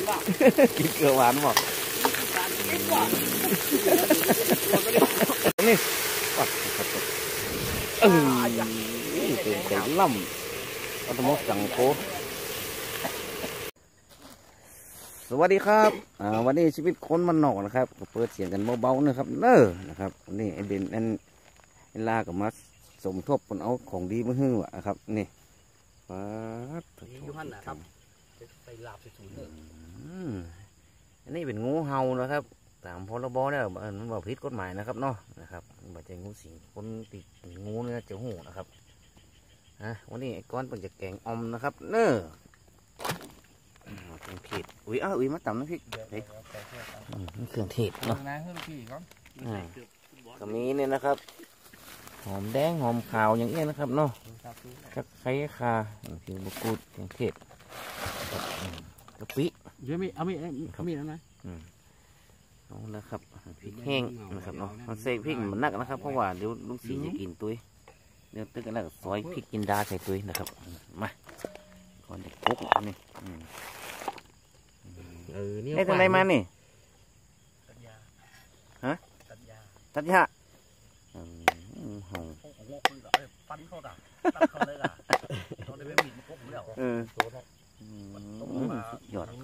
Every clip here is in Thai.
กินเกลือหวานบ่นี่ปัดเต็มล่ำอัตโมสังโฆสวัสดีครับวันนี้ชีวิตคนมันนอกนะครับเปิดเสียงกันเบาๆนะครับนะครับนี่ไอเด่นนั่นลากับมาสมทบคนเอาของดีมาให้ว่ะครับนี่ปัดยูฮันนะครับไปลาบสูงเลยอันนี้เป็นงูเห่านะครับตามพรบเนี่ยมันบอกผิดกฎหมายนะครับเนาะนะครับบาดใจงูสิงคนติดงูเนี่ยจะหูนะครับวันนี้ไอ้ก้อนเป็นจะแกงอมนะครับแกงเทศอุ้ยมาตำน้ำพริกนี่เครื่องเทศเนาะก็มีเนี่ยนะครับหอมแดงหอมขาวอย่างเงี้ยนะครับเนาะกระไข่คาผิวมะกรูดเครื่องเทศกะปิเยอะมีเอามีแล้วนะเอาละครับพริกแห้งนะครับเนาะมันเสกพริกมันนักนะครับเพราะว่าเดี๋ยวลุงสีจะกินตุ้ยเดี๋ยวตึกกันแล้วซอยพริกจินดาใส่ตุ้ยนะครับมาก่อนจะคลุกนี่ได้ทำอะไรมานี่ฮะตัดหญ้าหงปั้นเขาด่าตัดเขาเลยล่ะเขาได้ไม่มีมันครบแล้วหยอด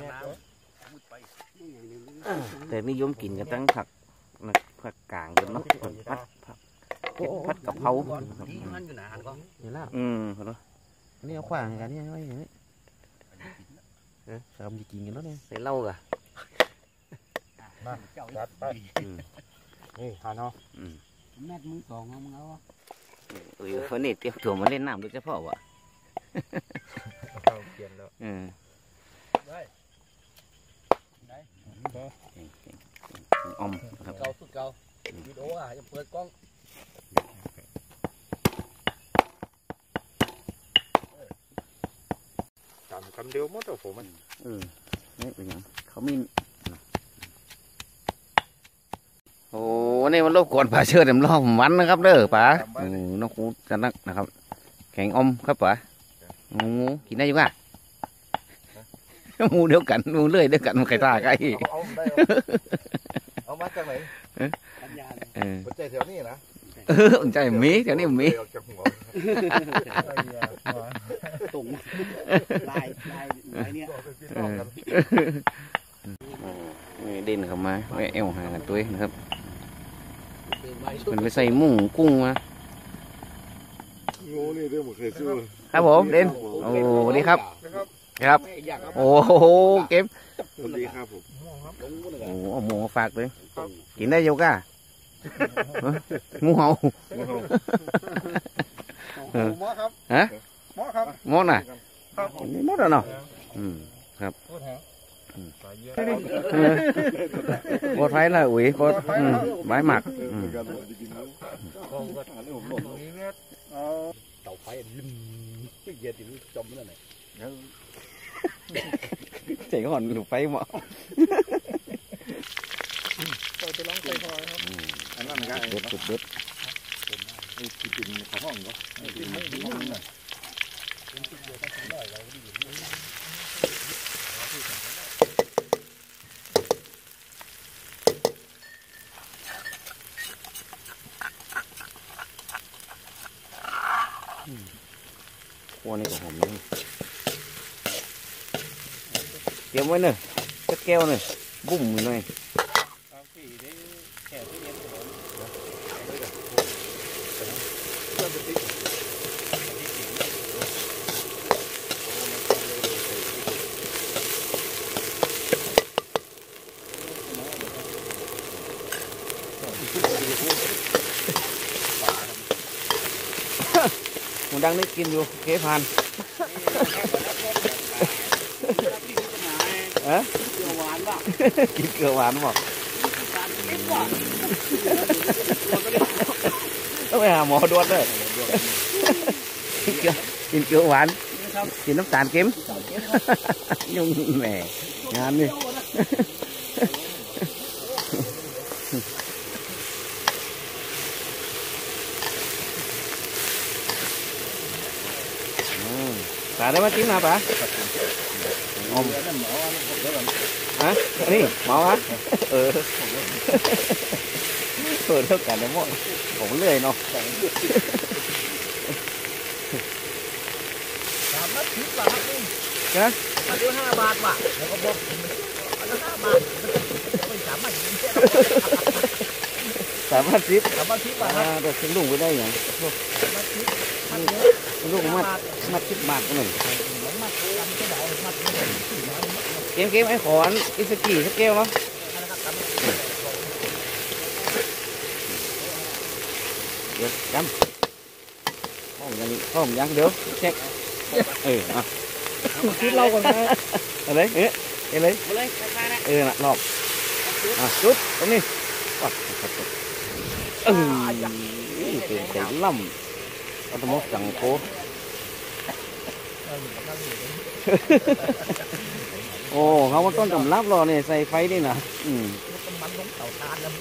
แต่นิยมกินกันตั้งผักกลางกันเนาะพัดกะเพรามันอยู่ไหนหันก็เห็นแล้วนี่เอาขวางกันนี่ไว้อย่างนี้สามจะกินกันแล้วเนี่ยใส่เหล้ากะมาจัดไปนี่ทานเนาะแม่มือสองเอามึงเอาคนนี้เตรียมตัวมาเล่นน้ำโดยเฉพาะวะเปลี่ยนแล้วอมครับเก่าสุดเก่าวิดีโอจะเปิดกล้องจำเดียวมั้งตัวผมมันนี่เป็นยังเขามีโอ้นี่มันรบกวนป่าเชื่อเต็มรอบวันนะครับเด้อป่าน้องคูจะนักนะครับแข่งอมครับป่างูกินได้ยังไงงูเดียวกันงูเลื่อยเดียวกันมันใครตาใกล้เอามาจากไหนปัจจัยแถวนี้นะปัจจัยมีแถวนี้มีตุ่งลายเนี่ยดินเข้ามาไว้เอวหากันตัวนะครับมันไปใส่มุ้งกุ้งมางูนี่เรื่องผมเคยซื้อครับผมเด่นโอ้สวัสดีครับครับโอ้โหเก็บสวัสดีครับผมโอ้หมูฝากเลยกินได้อยู่ก้างูเห่าหมอครับฮะหมอครับหมอน่ะนี่หมอเนาะครับโคตรไฟละอุ้ยโคตรใบหมักเต่าไฟลิ้นเย็นถึงจมนั่นไหนใจก่อนหลุดไฟหมอไปลองใส่คอยครับอันนั้นก็เด็ดกินข้าวห้องก็กินห้องน่ะขั้วนี่ก็หอมนี่เตรียมไว้เนอะจัดแก้วเนอะบุ้มหน่อยหมูดังนี่กินอยู่เก็บผ่านกินเกลือหวานบอกต้องไปหาหมอด่วนเลยกินเกลือหวานกินน้ำตาลเค็มยุ่งแหมงานนี่ปลาได้มาจิ้มนะปลาอมนั่นหมอเดี๋ยวก่อนฮะนี่เมาฮะเออเท่ากันนะหมดผมเลื่อยเนาะ 3 นาทีบาทนึงนะอันนี้5 บาทว่ะแล้วก็บอกอันนี้5 บาทไม่สามารถยิงแค่ 3 อาทิตย์ 3 นาทีบาทแต่ฉันลุงไปได้ยัง 3 นาทีมันเยอะลุงมัด10 บาทก็หนึ่งมัดกันก็ได้มัดไม่ได้เกมไอ้ขอนอิสกี้สักแก้วเนาะเดี๋ยวจำพ่อมยังเดี๋ยวเช็คอ่ะคิดเราก่อนนะอะไรเลยน่ะรอบจุดตรงนี้เป็นใจล่ำเอาตมกจังโคโอ้เขาว่าต้นกำลับรอเนี่ยใส่ไฟนี่นะมันลงเต่าทานแล้ว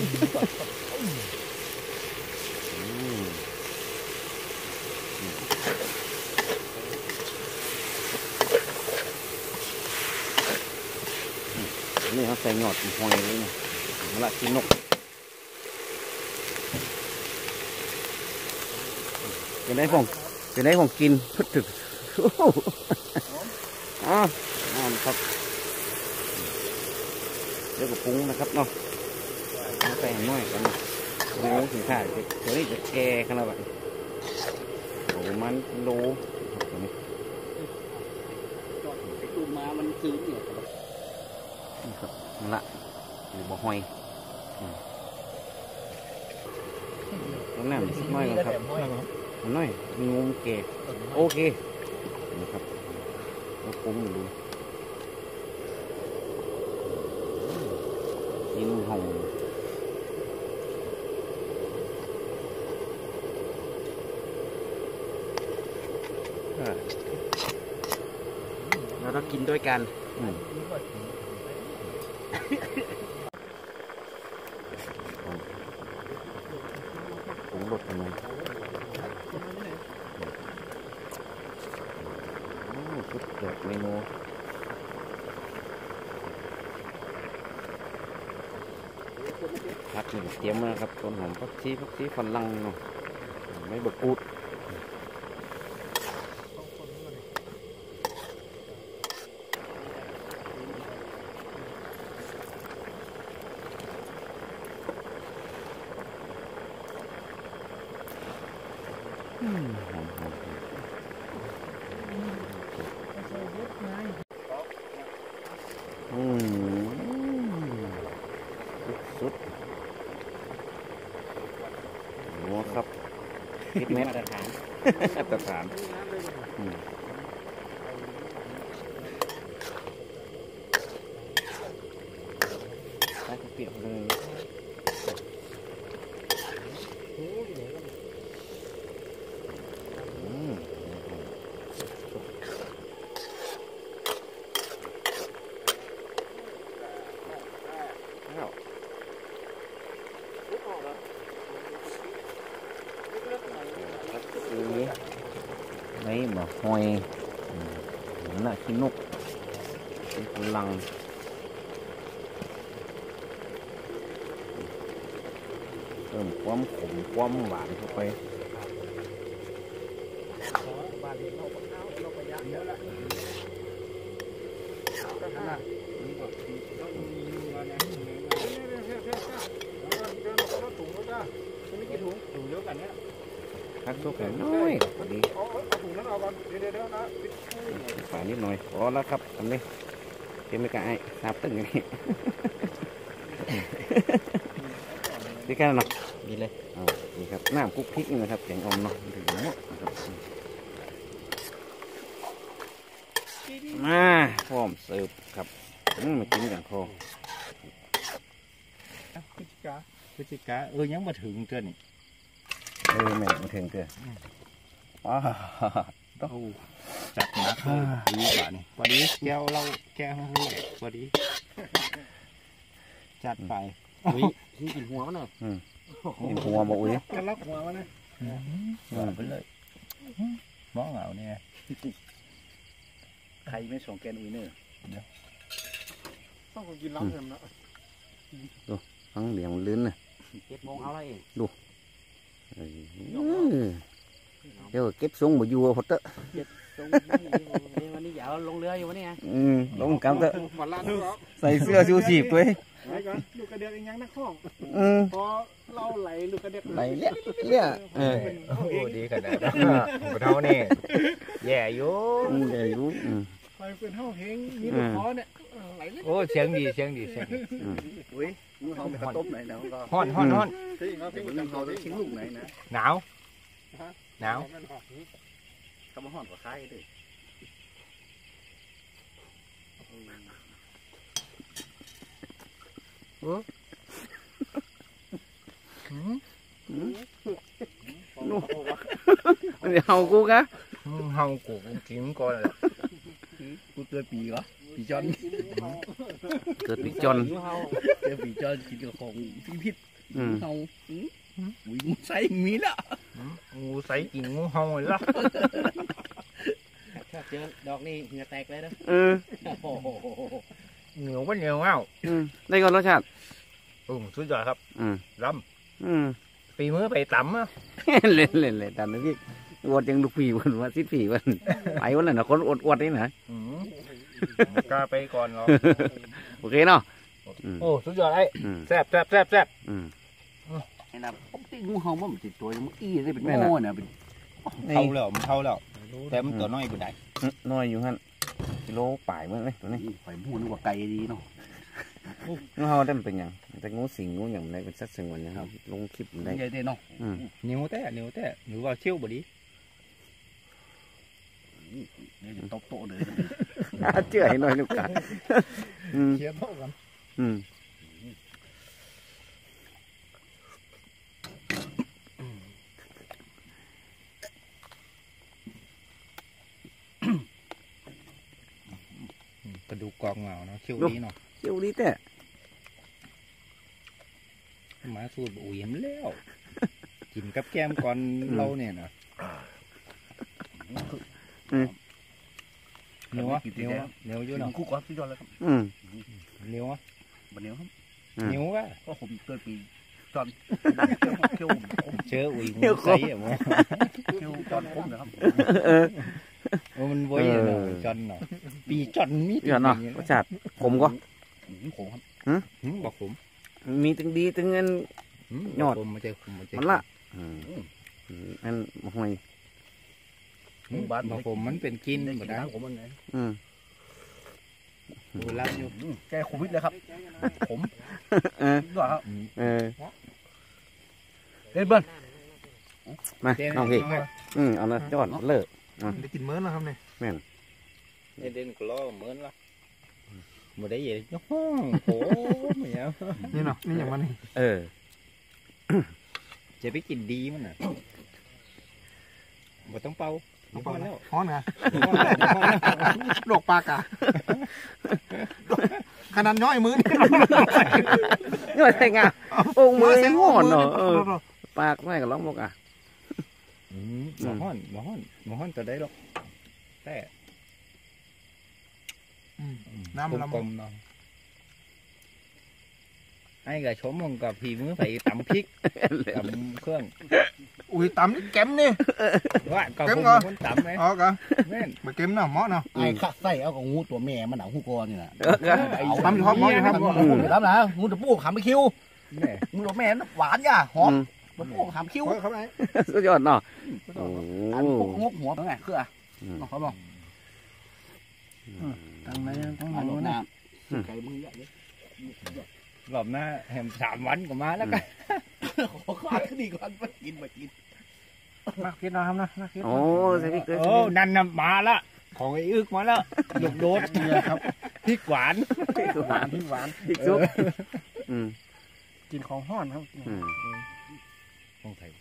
นี่เขาใส่หยอดหอยเลยนะมาละกินนกเป็นได้ของกินพุทธครับเดี๋ยวก็ปรุงนะครับเนาะใส่น้อยกันนะไม่รู้ถึงข่าเดี๋ยวนี้จะแก่ขนาดไหนโอ้มันโลตูมามันซื้อเนี่ยครับละหรือบ่หอยต้องน้ำสักน้อยก่อนครับน้อยงูเก๋โอเคนะครับแล้วปรุงดูกินห่องแล้วเรากินด้วยกันปรุงรสกันไหมชุดเกิดเมนูผักหนึ่งเตรียมมาครับต้นหอมผักชีฝรั่งเนาะไม่บกอูดสุดหัวครับคิดเม็ดมาตรฐานใส่เปียกเลยđấy mà hoài nó là khi nục cái lăngความขมความหวานเข้าไปพักโซ่แข็งน้อยพอดีฝานิดหน่อยพอแล้วครับทำนี้เก็บไม่กล้าให้ซับตึ้งอย่างนี้ดีกันเนาะดีเลยนี่ครับน้ำคุกพริกนี่นะครับแข็งอมเนาะถึงหมดนะครับมาพร้อมเสิร์ฟครับมากินกันพอพฤศจิกายังมาถึงเตือนนี่แม่มาถึงเตือนว้าต้องจัดหนักเลยดีกว่านี่พอดีแก้วเราแก้วเราพอดีจัดไปนี่กินหัวมันเลยกินหัวบ่อุ้ยกันลักหัวมันเลยไปเลยมองเอาเนี่ยใครไม่ส่งแกนอุ้ยเนอร์ต้องกินล้ำเงินนะฟังเดี๋ยวมันลื่นน่ะ 7 โมงเอาอะไรเองเออเดี๋ยวเก็บทรงบ่อยู่หดเตอะวันนี้อย่าลงเรืออยู่วันนี้ไงลงกำเตอะหมดล้านแล้วใส่เสื้อชูชีพตัวเองไหนก่อนลูกกระเดียกยังนักข้องอืมพอเราไหลลูกกระเดียกไหลเลี้ยเลี้ยเออโอ้ดีขนาดนั้นของเท่านี่แย่อยู่เดี๋ยวรู้ไปเป็นเท่าเพลงมีลูกคอเนี่ยไหลเล็กโอ้เสียงดีเสียงดีเสียงดีอุ้ยลูกเขาไปกระต้มไหนนะก็ฮ้อนฮ้อนฮ้อนที่เขาเป็นลูกเขาจะชิ้นลูกไหนนะหนาวหนาวเขามาห่อนกว่าใครด้วยเดี๋ยวเอากูกะเฮากูกินก่อนเลยกูเจอปีเหรอปีจอนเกิดปีจนเจอปีจอนกินกับของพี่พิษอืมเฮาอุ้ยมึงใส่มีละงูใส่กินงูเฮาเลยล่ะเจอดอกนี่เหงื่อแตกเลยนะ โอ้โหเหนียวก็เหนียวเอ้าได้ก่อนรสชาติสุดยอดครับลำปีมือไปต่ำอ่ะเล่นเล่นเลยแต่นี่พี่อวดยังลูกผีวันว่าสิผีวันไปวันนั้นนะคนอวดนี่นะกล้าไปก่อนเราโอเคเนาะโอ้สุดยอดไอ้แซ่บแซ่บแซ่บแซ่บไอ้น่ะปกติงูเห่ามันติดตัวมันอี้ได้เป็นโม่เนี่ยเป็นเท่าแล้วมันเท่าแล้วแต่มันตัวน้อยกว่าใดน้อยอยู่ฮั่นกิโลป่ายเมื่อไหร่ตัวนี้ข่อยพูดนึกว่าไก่ดีเนาะงูเห่าได้มันเป็นยังแต่งูสิงงูอย่างไรเป็นสัตว์สงวนนะครับลงคลิปได้ใหญ่เด้เนาะนิ้วแต่หรือว่าเชี่ยวบ่ดีเดี๋ยวตบโต๊ะเลยเชื่อให้หน่อยลูกกันเชี่ยวเท่ากัน กระดูกกองเหงาเนาะเชี่ยวดีเนาะเชี่ยวดีแต่มาสูตรอุ่ยมแล้วกินกับแก้มก่อนเราเนี่ยนะเหนียวอยู่เนาะคู่ก่อนพี่จอนเลยครับเหนียวอ่ะบันเนียวครับเหนียวอ่ะก็ผมเกิดปีจอนเขี้ยวผมเชื้ออุ่ยงูใส่อะมั้งเขี้ยวจอนผมนะครับมันไว้เนาะจอนเนาะปีจอนมีเดี๋ยวเนาะรสชาติผมก็ผมครับบอกผมมีตึงดีตึงเงิน ยอดผมมาเจอผมมาเจอมันละอันมหอยบอกผมมันเป็นกินได้หมกิดนแล้วน้ำผมมันไงดูรับอยู่แกโควิดเลยครับผมเด้วยครับเล่นเบิ้ลมาน้องพี่เอาละจอดเลิกได้กินเมื้อแล้วครับเนี่ยเด่นก็ล้อเหมือนละมาได้ยังห้องโอ้ไม่เอานี่เนาะนี่อย่างมันนี่จะไปกินดีมันน่ะบ่ต้องเป่าห้อนแล้วฮ้อนไงโรคปากอะขนาดย่อยมือนี่อะไรงาองมือยังห่อนเนาะปากไม่ก็ร้องบอกอ่ะมาห้อนจะได้หรอกแต่น้ำละกลมๆเนาะไอ้กับชมมึงกับผีมือไปตำพริกตำเครื่องอุ้ยตำนี่แก้มนี่ว่ากับผมคนตำไหมอ๋อกะแม่นมาเก็มเนาะเหมาะเนาะไอ้ข้าไส้เอาของงูตัวแม่มันหนังหูกอนี่นะเอาทำอยู่ครับเหมาะอยู่ครับงูอยู่แล้วนะงูตัวปูขามไปคิ้วแม่งูตัวแม่หวานย่าหอมตัวปูขามคิ้วเข้าไปสุดยอดเนาะโอ้อันพวกงกหัวเป็นไงคืออะเขาบอกตั้งไหนตั้งไหนอันวะน้เนี่ยำไก่มึงเยอะเลยรอบหน้าแฮม3 วันก็มาแล้วกันขอข้าวขึ้นดีก่อนมากินนักคิดนะครับนะนักคิดโอ้ใส่พริกเกลือโอ้นั่นน่ะมาละของไอ้อึกมาแล้วหลบโดดครับพริกหวานหวานที่หวานพริกซุปกินของห้อนครับของไทย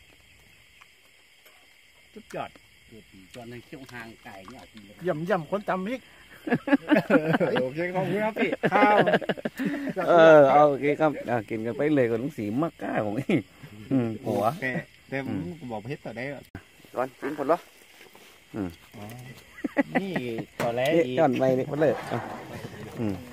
สุดยอดเกิดปีจอนในเขี้ยวหางไก่เนี่ยกินเลยย่ำคนตำพริกโอเคขอบคุณครับพี่ข้าวเอาโอเคครับกินกันไปเลยกับลุงสีมักก้าของนี่หัวแต่ผมบอกเพชรต่อได้ก่อนกินผลเหรอนี่ตอนแรกนี่อีกย้อนไปเลยหมดเลยเอาอืม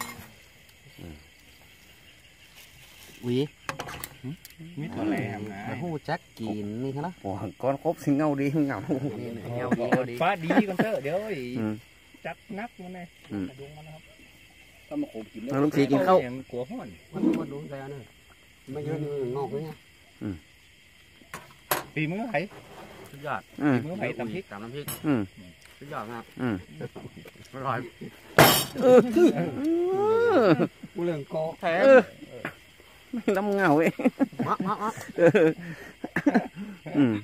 หวีมีตอนแรกนะหูแจ็คกินนี่ครับนะโอ้ก้อนครบสิเงาดีเงานี่ฟ้าดีกันเถอะเดี๋ยวอืมจัดนักมันเลยอืมดุงมันนะครับถ้ามาโขมกินเอาลุงสีกินข้าวกลัวห้อนมันมาดูแลเนี่ยไม่เยอะนี่งอกเลยเนี่ยปีมือไผ่สุดยอดอืมปีมือไผ่ตำพริกตำน้ำพริกอืมสุดยอดครับอืมอร่อย กูเรื่องโกแท้น้ำเงาเว้ยมะมะมะอืม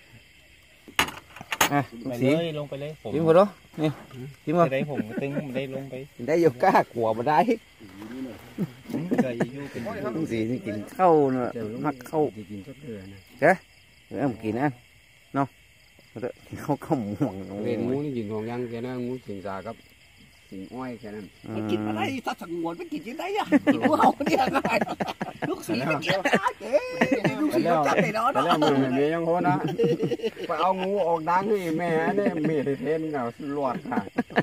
อ่ะลุงไปสีเลยลงไปเลยผมกินหมดแล้วนี่กินหมดจะได้ผมตึงมันได้ลงไปได้ยกก้ากลัวมาได้เคยอยู่เป็นลุงสีนี่กินข้าวเนอะมักข้าวกินสักเดือนนะเดี๋ยวเอามากินนะเนาะเอาเถอะกินข้าวข้าวหม่วงโอ้เรียนงูยนี่กินของยังแค่นั้นงูสิงสาครับสิงอ้อยแค่นั้นมันกินอะไรถ้าสังวนมันกินยังไงอ่ะกินหัวเขาเนี่ยง่ายลูกสีมันกินได้เก๋ลูกสีมันจับได้เนาะแต่แล้วมันมียังโหนะไปเอางูออกดังนี่แม่เนี่ยมีดเทนเงาลวดค่ะ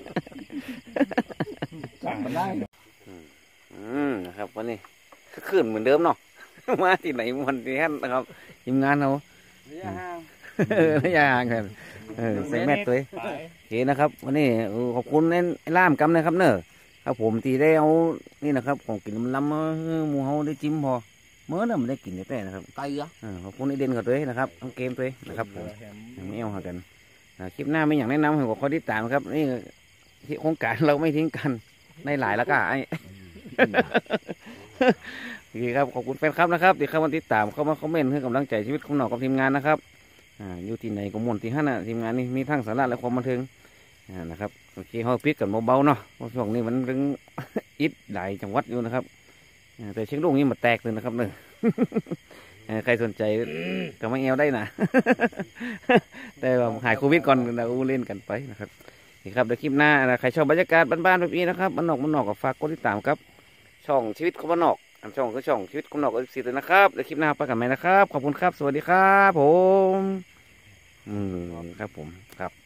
จับมันได้นะครับวันนี้ขึ้นเหมือนเดิมเนาะ มาที่ไหนวันที่นั่นนะครับทีมงานเราระยะห่างระยะห่างกันใส่แมสตัวเอง โอเคนะครับวันนี้ขอบคุณไอ้ล่ามกำนะครับเนอะครับผมที่ได้เอานี่นะครับของกินล้ำๆมาให้หมูเฮาได้จิ้มพอเมื่อน่ะมันได้กินแต่นะครับไตอ่ะขอบคุณไอ้เด่นกับตัวเองนะครับทั้งเกมตัวเองนะครับผมยังไม่เอาหากันคลิปหน้าไม่อย่างแนะนำให้กับคนที่ตามครับนี่ที่โครงการเราไม่ทิ้งกันได้หลายแล้วก็ไอ้ โอเคครับขอบคุณแฟนคลับนะครับที่เข้ามาติดตามเข้ามาคอมเมนต์ให้กำลังใจชีวิตของหนอกกับทีมงานนะครับอยู่ที่ไหนก็ม่วนที่นั่นน่ะทีมงานนี้มีทั้งสาระและความบันเทิงนะครับโอเคเขาพิดกันเบาๆเนาะเพราะช่วงนี้มันเรื่อง อิดหลายจังหวัดอยู่นะครับแต่เชียงรุงนี่มันแตกเลยนะครับเนี่ย ใครสนใจก็มาเอวได้นะ แต่ว่าหายโควิดก่อนเราเล่นกันไปนะครับนี่ครับเดี๋ยวคลิปหน้าใครชอบบรรยากาศบ้านๆแบบนี้นะครับบ้านนอกก็ฝากกดติดตามครับช่องชีวิตคนบ้านนอกช่องคือช่องชีวิตคนบ้านนอก14เลยนะครับเดี๋ยวคลิปหน้าไปกันใหม่นะครับขอบคุณครับสวัสดีครับผมครับผมครับ